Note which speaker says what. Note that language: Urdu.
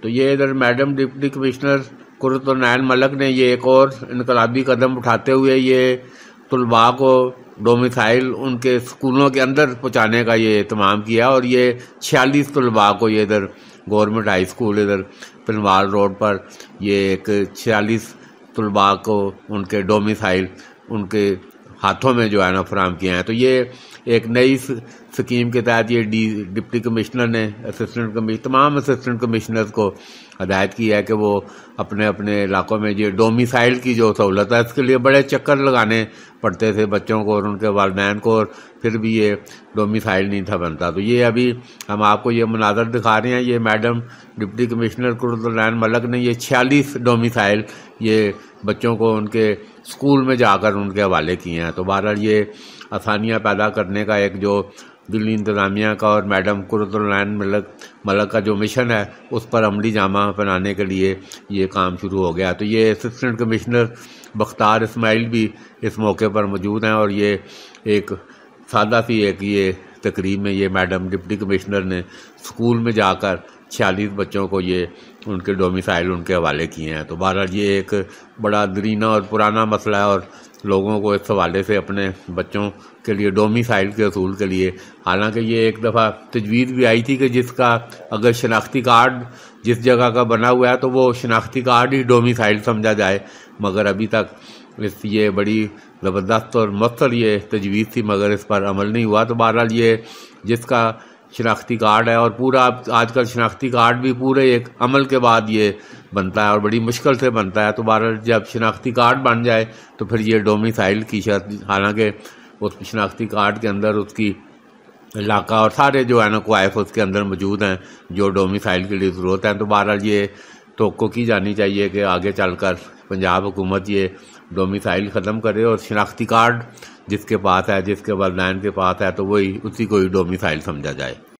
Speaker 1: تو یہ ادھر میڈم ڈپٹی کمشنر قرۃ العین ملک نے یہ ایک اور انقلابی قدم اٹھاتے ہوئے یہ طلباء کو ڈومیسائل ان کے اسکولوں کے اندر پہنچانے کا یہ اہتمام کیا، اور یہ 46 طلباء کو یہ ادھر گورنمنٹ ہائی اسکول ادھر پنوال روڈ پر یہ ایک 46 طلباء کو ان کے ڈومیسائل ان کے ہاتھوں میں جو ہے نا فراہم کیا ہے۔ تو یہ ایک نئی سکیم کے تحت یہ ڈپٹی کمشنر نے تمام اسسٹنٹ کمشنرز کو ہدایت کی ہے کہ وہ اپنے اپنے علاقوں میں یہ ڈومیسائل کی جو سہولت ہے اس کے لیے بڑے چکر لگانے پڑتے تھے بچوں کو اور ان کے والدین کو، اور پھر بھی یہ ڈومیسائل نہیں تھا بنتا۔ تو یہ ابھی ہم آپ کو یہ مناظر دکھا رہے ہیں، یہ میڈم ڈپٹی کمشنر قرۃ العین ملک نے یہ 46 ڈومیسائل یہ بچوں کو ان کے اسکول میں جا کر ان کے حوالے کیے ہیں۔ تو بہرحال یہ آسانیاں پیدا کرنے کا ایک جو دلی انتظامیہ کا اور میڈم قرۃ العین ملک کا جو مشن ہے اس پر عملی جامہ پہنانے کے لیے یہ کام شروع ہو گیا۔ تو یہ اسسٹنٹ کمشنر بختار اسماعیل بھی اس موقع پر موجود ہیں، اور یہ ایک سادہ سی ایک یہ تقریب میں یہ میڈم ڈپٹی کمشنر نے اسکول میں جا کر 46 بچوں کو یہ ان کے ڈومیسائل ان کے حوالے کیے ہیں۔ تو بہرحال یہ ایک بڑا دیرینہ اور پرانا مسئلہ ہے، اور لوگوں کو اس حوالے سے اپنے بچوں کے لیے ڈومیسائل کے اصول کے لیے، حالانکہ یہ ایک دفعہ تجویز بھی آئی تھی کہ جس کا اگر شناختی کارڈ جس جگہ کا بنا ہوا ہے تو وہ شناختی کارڈ ہی ڈومیسائل سمجھا جائے، مگر ابھی تک یہ بڑی زبردست اور مؤثر یہ تجویز تھی مگر اس پر عمل نہیں ہوا۔ تو بہرحال یہ جس کا شناختی کارڈ ہے، اور پورا آج کل شناختی کارڈ بھی پورے ایک عمل کے بعد یہ بنتا ہے اور بڑی مشکل سے بنتا ہے، تو بہرحال جب شناختی کارڈ بن جائے تو پھر یہ ڈومیسائل کی شرط، حالانکہ اس شناختی کارڈ کے اندر اس کی علاقہ اور سارے جو ہے نا کوائف اس کے اندر موجود ہیں جو ڈومیسائل کے لیے ضرورت ہے۔ تو بہرحال یہ توقع کی جانی چاہیے کہ آگے چل کر پنجاب حکومت یہ ڈومیسائل ختم کرے اور شناختی کارڈ جس کے پاس ہے، جس کے والدین کے پاس ہے، تو وہی اسی کو ہی ڈومیسائل سمجھا جائے۔